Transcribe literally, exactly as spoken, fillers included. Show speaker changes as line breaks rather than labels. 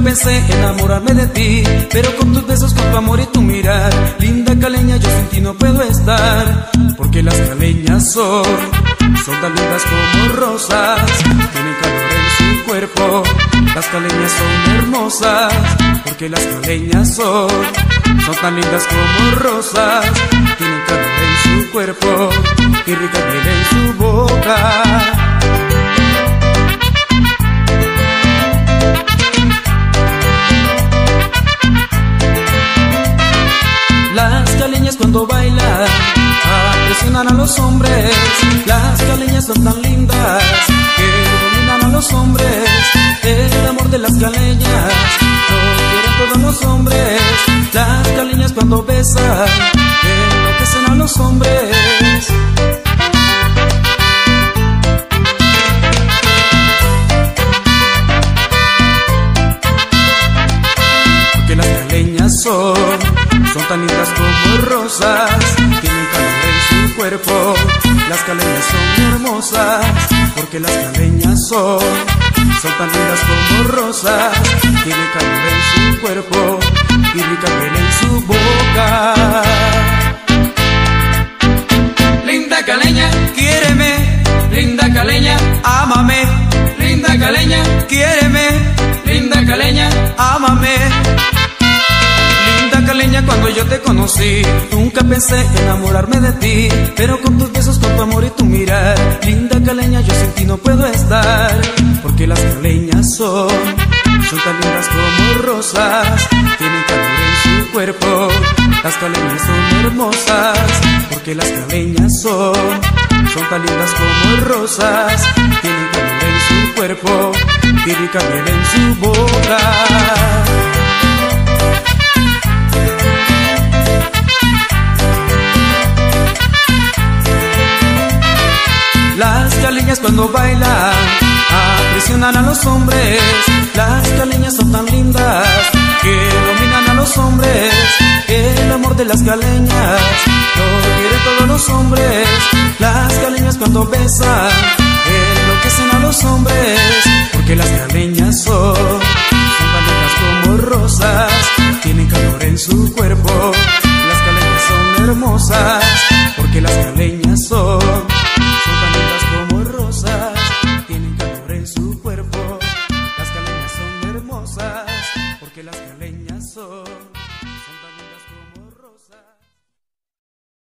pensé enamorarme de ti, pero con tus besos, con tu amor y tu mirar, linda caleña, yo sin ti no puedo estar. Porque las caleñas son, son tan lindas como rosas, tienen calor en su cuerpo. Las caleñas son hermosas, porque las caleñas son, son tan lindas como rosas, tienen calor en su cuerpo y rica miel en su boca. Las caleñas cuando bailan impresionan a los hombres. Las caleñas son tan lindas que dominan a los hombres. El amor de las caleñas lo quieren todos los hombres. Las caleñas cuando besan enloquecen a los hombres. Porque las caleñas son, son tan lindas como rosas, tienen calor en su cuerpo. Las caleñas son hermosas, porque las caleñas son, son tan lindas como rosas, tienen calor en su cuerpo y rica miel en su boca. Linda caleña, quiéreme, linda caleña, ámame. Linda caleña, quiéreme, linda caleña, ámame. Caleña, cuando yo te conocí, nunca pensé enamorarme de ti, pero con tus besos, con tu amor y tu mirar, linda caleña, yo sin ti no puedo estar. Porque las caleñas son, son tan lindas como rosas, tienen calor en su cuerpo. Las caleñas son hermosas, porque las caleñas son, son tan lindas como rosas, tienen calor en su cuerpo y rica miel en su boca. Las caleñas cuando bailan aprisionan a los hombres. Las caleñas son tan lindas que dominan a los hombres. El amor de las caleñas lo quieren todos los hombres. Las caleñas cuando besan enloquecen a los hombres. Porque las caleñas son, son tan lindas como rosas, tienen calor en su cuerpo. Las caleñas son hermosas,